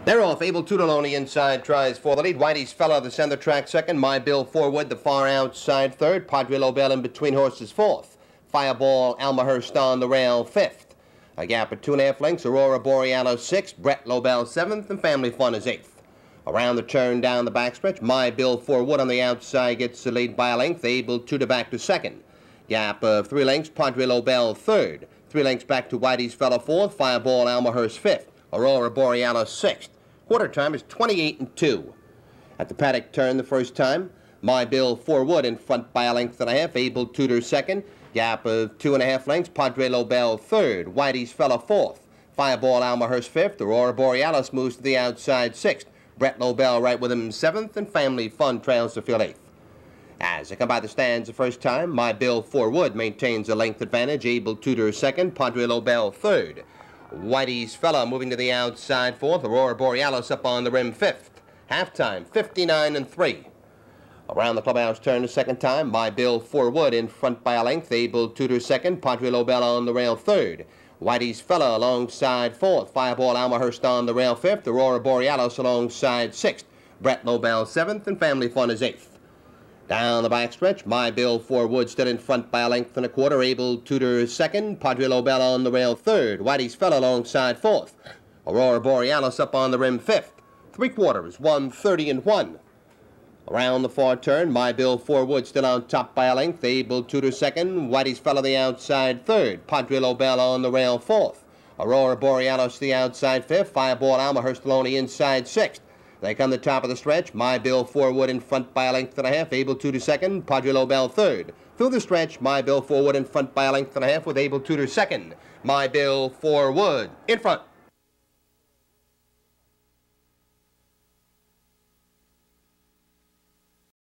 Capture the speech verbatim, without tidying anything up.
They're off. Able Tudor on the inside tries for the lead. Whitey's Fella, the center track second. My Bill Forward, the far outside third. Padre Lobel in between horses fourth. Fireball Almahurst on the rail fifth. A gap of two and a half lengths. Aurora Borealis sixth. Brett Lobel seventh. And Family Fun is eighth. Around the turn down the backstretch. My Bill Forward on the outside gets the lead by a length. Able Tudor back to second. Gap of three lengths. Padre Lobel third. Three lengths back to Whitey's Fella fourth. Fireball Almahurst fifth. Aurora Borealis sixth. Quarter time is twenty-eight and two. At the paddock turn the first time, My Bill Forward in front by a length and a half. Able Tudor second. Gap of two and a half lengths. Padre Lobel third. Whitey's Fella fourth. Fireball Almahurst fifth. Aurora Borealis moves to the outside sixth. Brett Lobel right with him seventh. And Family Fun trails to field eighth. As they come by the stands the first time, My Bill Forward maintains a length advantage. Able Tudor second. Padre Lobel third. Whitey's Fella moving to the outside fourth. Aurora Borealis up on the rim fifth. Halftime, fifty-nine and three. Around the clubhouse turn the second time. My Bill Forward in front by a length. Able Tudor second. Padre Lobel on the rail third. Whitey's Fella alongside fourth. Fireball Almahurst on the rail fifth. Aurora Borealis alongside sixth. Brett Lobel seventh. And Family Fun is eighth. Down the backstretch, My Bill Forward still in front by a length and a quarter. Able Tudor second. Padre Lobel on the rail third. Whitey's Fella alongside fourth. Aurora Borealis up on the rim fifth. Three quarters, one thirty and one. Around the far turn, My Bill Forward still on top by a length. Able Tudor second. Whitey's Fella the outside third. Padre Lobel on the rail fourth. Aurora Borealis the outside fifth. Fireball Almahurst on the inside sixth. They come the top of the stretch. My Bill Forward in front by a length and a half. Able Tudor second. Padre Lobel third. Through the stretch, My Bill Forward in front by a length and a half with Able Tudor second. My Bill Forward in front.